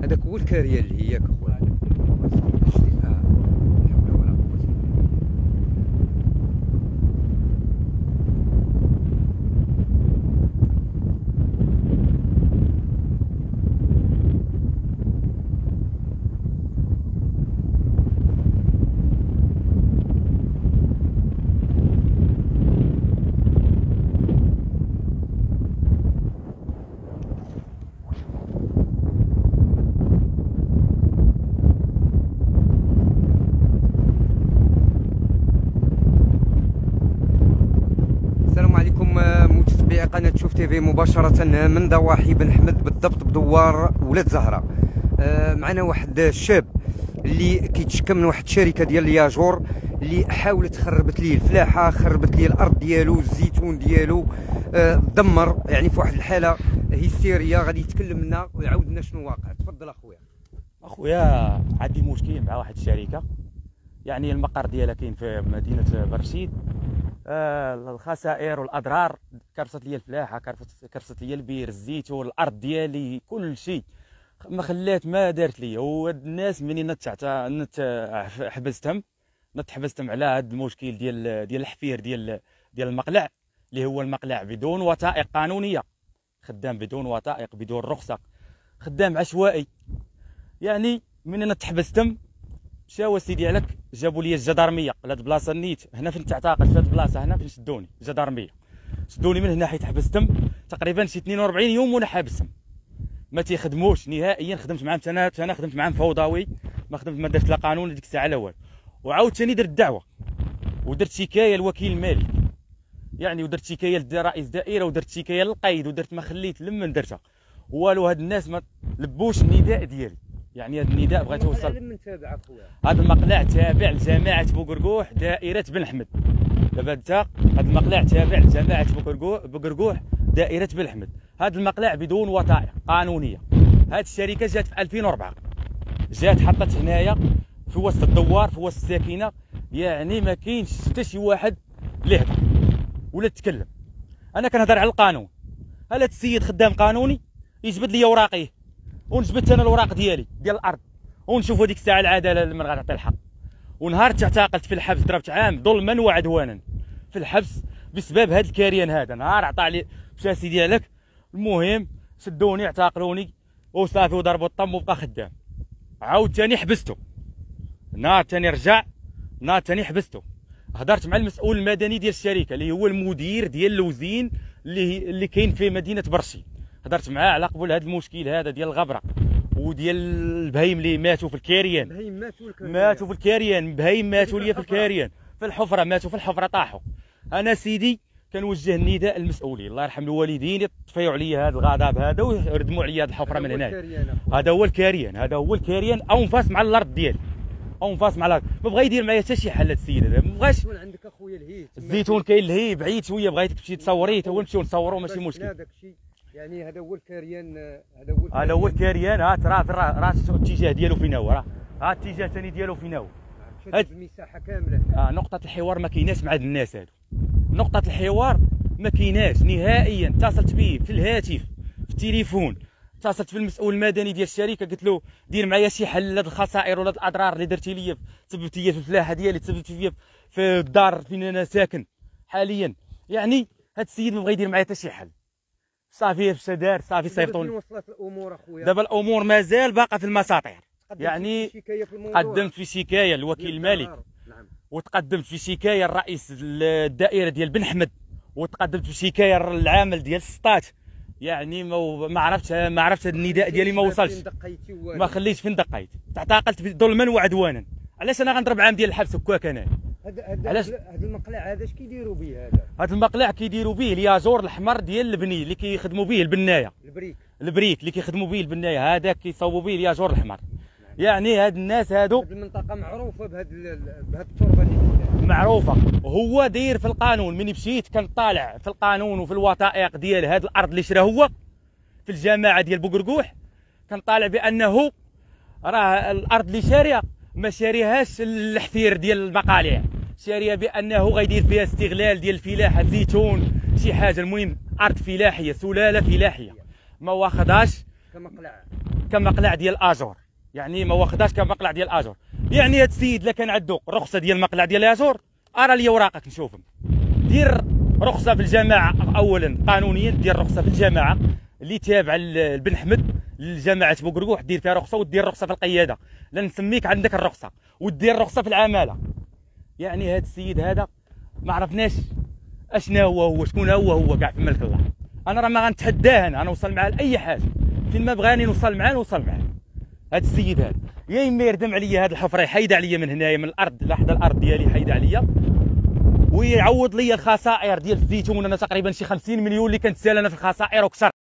هذاك هو الكاريه اللي هي كخويا. السلام عليكم متابعي قناة شوف تيفي مباشرة من ضواحي بن حمد، بالضبط بدوار ولاد زهرة. معنا واحد الشاب اللي كيتشكى من واحد الشركة ديال الياجور اللي حاولت خربت ليه الفلاحة، خربت ليه الأرض ديالو، الزيتون ديالو دمر، يعني في واحد الحالة هيستيرية. غادي يتكلم لنا ويعاود لنا شنو واقع. تفضل اخويا عندي مشكل مع واحد الشركة، يعني المقر ديالها كاين في مدينة برشيد. الخسائر والاضرار كرست لي الفلاحه، كرست لي البير، الزيتون، الارض ديالي، كل شيء ما ما دارت لي. وهاد الناس منين حبستهم على هاد المشكل ديال الحفير ديال المقلع، اللي هو المقلع بدون وثائق قانونيه، خدام بدون وثائق، بدون رخصه، خدام عشوائي. يعني منين تحبستهم مشاو سيدي عليك جابوا لي الجدارميه لهاد البلاصه. نيت هنا فين تعتقل، في هاد البلاصه هنا فين شدوني الجدارميه، شدوني من هنا حيت حبستهم تقريبا شي 42 يوم وانا حابسهم، ما تيخدموش نهائيا. خدمت معاهم انا خدمت معاهم فوضوي، ما درت لا قانون ديك الساعه لا والو. وعاود ثاني درت دعوه ودرت شكايه للوكيل المالي، يعني ودرت شكايه لرئيس دائره، ودرت شكايه للقيد، ودرت ما خليت لمن درتها والو. هاد الناس ما لبوش النداء ديالي، يعني هذا النداء بغيت نوصل. هذا المقلع تابع لجماعه بوقرقوح دائره بن حمد. دابا انت هذا المقلع تابع لجماعه بوقرقوح دائره بن حمد. هذا المقلع بدون وثائق قانونيه. هذه الشركه جات في 2004، جات حطت هنايا في وسط الدوار، في وسط الساكنه، يعني ما كاينش حتى شي واحد اللي يهضر ولا تكلم. انا كنهضر على القانون. هذا السيد خدام قانوني يجبد لي اوراقيه، ونجبدت انا الاوراق ديالي ديال الارض، ونشوفوا ديك الساعه العداله من غتعطي الحق. ونهار تعتقلت في الحبس، ضربت عام ظلما وعدوانا في الحبس بسبب هذا الكاريان. هذا نهار عطى لي مشى سيدي عليك. المهم شدوني اعتقلوني وصافي، وضربوا الطم وبقى خدام. عاود ثاني حبستو، نهار ثاني رجع، نهار ثاني حبستو. هضرت مع المسؤول المدني ديال الشركه اللي هو المدير ديال الوزين اللي كاين في مدينه برشيد. هضرت معاه على قبل هذا المشكل هذا ديال الغبره وديال البهايم اللي ماتوا في الكاريان. ماتوا في الكاريان، بهايم ماتوا لي في الكاريان، في الحفره، ماتوا في الحفره، طاحوا. انا سيدي كنوجه النداء للمسؤولين، الله يرحم الوالدين، يطفيوا عليا هذا الغضب هذا ويردموا عليا هذه الحفره من هنا. هذا هو الكاريان، هذا هو الكاريان، او نفاس مع الارض ديالي، او نفاس مع الارض. ما بغى يدير معايا حتى شي حل هذا السيد هذا، ما بغاش. عندك اخويا الهيت الزيتون كاين الهي بعيد شويه، بغيتك تمشي تصوريه تا هو نمشيو نصوروا، ماشي مشكل. يعني هذا هو الكاريان، هذا هو الكاريان. ها ترى الاتجاه ديالو فين هو، راه ها الاتجاه الثاني ديالو فين هو. هذه المساحه كامله. نقطه الحوار ما كايناش مع هاد الناس هادو، نقطه الحوار ما كايناش نهائيا. اتصلت به في الهاتف، في التليفون، اتصلت في المسؤول المدني ديال الشركه، قلت له دير معايا شي حل لهاد الخسائر ولا الاضرار اللي درتي لي، تسببتي لي في الفلاحه ديالي، تسببتي فيا في الدار فين انا ساكن حاليا. يعني هاد السيد ما بغى يدير معايا حتى شي حل. صافي اش دار، صافي صيفطوني. وصلت الامور اخويا؟ دابا الامور مازال باقا في المساطير. يعني قدمت في شكايه للوكيل المالي، نعم، وتقدمت في شكايه لرئيس الدائره ديال بن حمد، وتقدمت في شكايه للعامل ديال السطات. يعني ما عرفتش هذا النداء ديالي ما وصلش، ما خليتش فين دقيت. تعتقلت ظلما وعدوانا. علاش انا غنضرب عام ديال الحبس هكاك انا؟ علاش هذا المقلع هذا اش كيديروا به؟ هذا المقلع كيديروا به الياجور الاحمر ديال البني اللي كيخدموا به البنايه، البريك اللي كيخدموا به البنايه، هذاك كيصوبوا به الياجور الاحمر. يعني هاد الناس هادو، هاد المنطقه معروفه بهاد التربه اللي معروفه. هو داير في القانون. من مشيت كنطالع في القانون وفي الوثائق ديال هاد الارض اللي شرا هو في الجماعه ديال بوقرقوح، كنطالع بانه راه الارض اللي شاريها ما شاريهاش الحفير ديال المقالع، شاريها بانه غيدير فيها استغلال ديال الفلاحه، زيتون، شي حاجه. المهم ارض فلاحيه، سلاله فلاحيه، ما واخدهاش كمقلع ديال اجور، يعني ما واخداش كمقلع ديال اجور. يعني هذا السيد الا كان عنده رخصه ديال المقلع ديال اجور، ارى لي اوراقك نشوفهم. دير رخصه في الجماعه، اولا قانونيا دير رخصه في الجماعه اللي تابعه لبن حمد لجماعه بوقرقوح، دير فيها رخصه، ودير رخصه في القياده، لا نسميك عندك الرخصه، ودير رخصه في العماله. يعني هذا السيد هذا ما عرفناش اشنا هو شكون هو كاع في ملك الله. انا راه ما غنتحداه، انا نوصل معاه لاي حاجه، فين ما بغاني نوصل معاه نوصل معاه. هذا السيد هذا يا اما يردم عليا هذه الحفره، يحيد عليا من هنايا من الارض لحد الارض ديالي، يحيد عليا ويعوض لي الخسائر ديال الزيتون. انا تقريبا شي 50 مليون اللي كنت سال انا في الخسائر وكثر.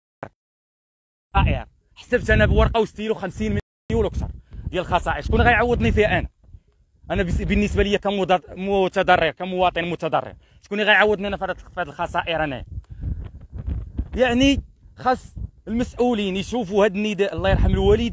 حسبت انا بورقه وستيلو 50 مليون وكثر ديال الخسائر. شكون غيعوضني فيها انا بالنسبه لي كمتضرر، كمواطن متضرر، شكون غيعوضني انا في هذه الخسائر انا؟ يعني خاص المسؤولين يشوفوا هذا النداء. الله يرحم الوالد